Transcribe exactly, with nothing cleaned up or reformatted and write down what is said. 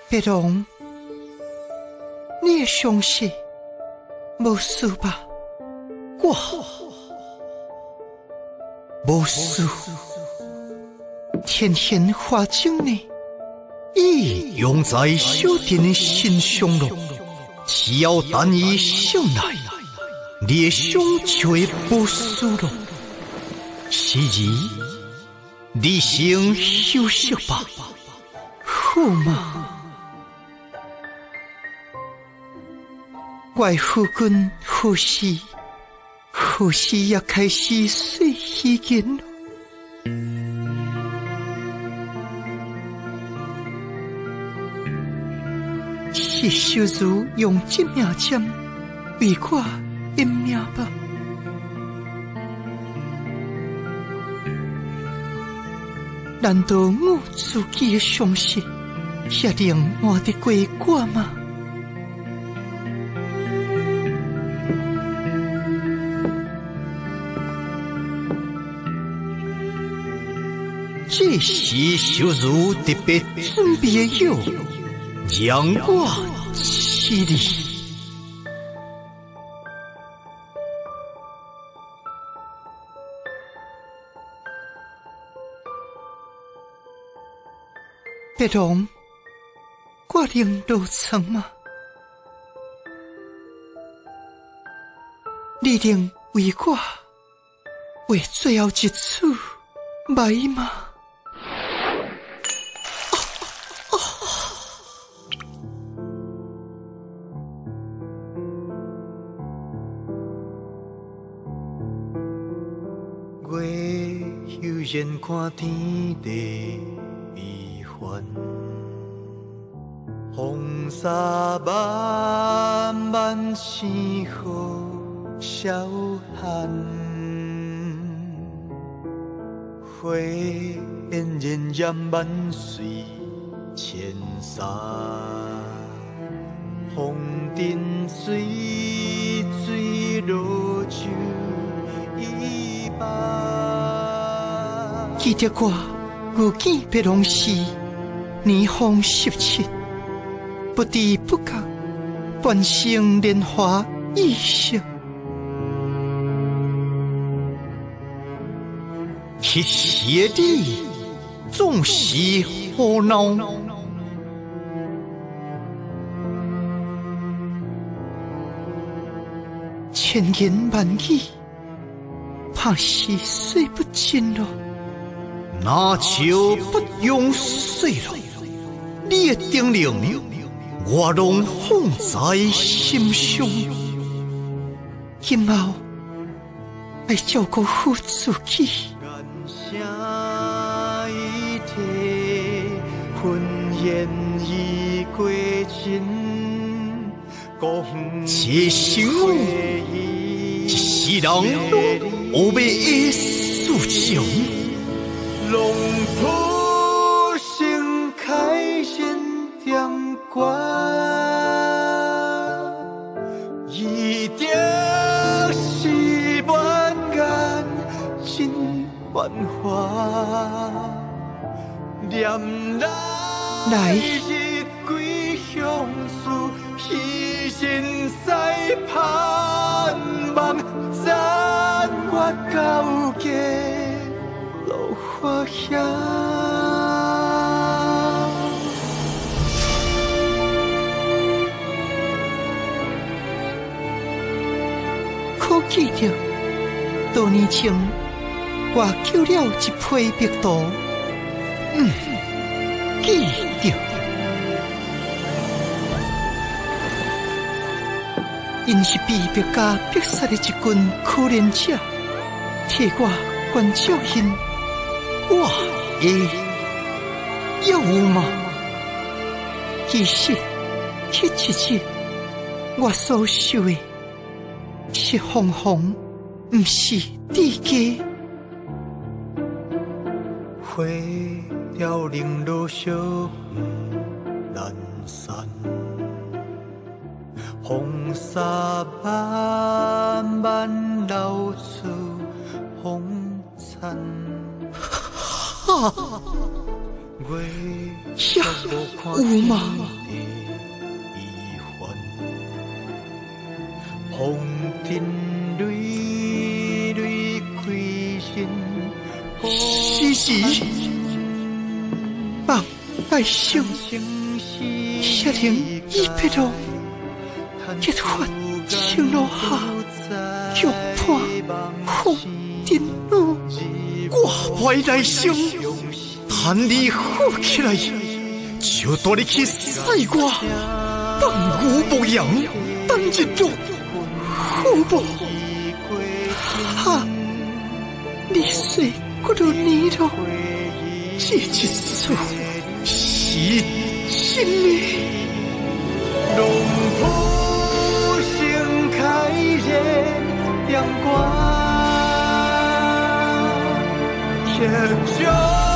别龙，你的伤势无事吧？我无事。天天花精呢，意用在小弟的身上了。只要等伊醒来，你的伤就会无事了。是儿，你先休息吧，好吗？外夫君何时何时也开始睡稀见了。是小如用这命针为我延命吧。难道我自己的伤势也能瞒得过我吗？这是小如特别准备的药，让我吃你。别龙，我能落床吗？你能为我为最后一次买吗？月悠然看天地悲欢，风沙漫漫星河笑寒，花烟荏苒万水千山，风尘水水落酒一般。记得我有见别龙时，年方十七，不知不觉半生莲花意识。迄时的你总是胡闹，千言万语，怕是说不尽了。那就不用说了，你的叮咛我拢放在心上。今后要照顾好自己。这生活一世人拢有袂的事情。龙扑盛开现点关，一定是万缘真万花。念来日归乡处，一心在盼望，山岳高洁。花香，可记得多年前我救了一批蜜桃，嗯，记得。因是被别家逼杀的一群可怜者，替我关照因。我的有吗？其实，迄一日我所受的是风风，不是地家。花凋零落小南山，风沙漫漫老处风残。 呀，有吗？风尘累累开心，时时望爱生，写成一笔路，结发青路下，玉盘红尘路，我怀来生，谈你好起来，就带你去赛我，放牛牧羊，等日落。好不？哈！你说我都你了，这一次是真的。龙虎盛开的阳光，天骄。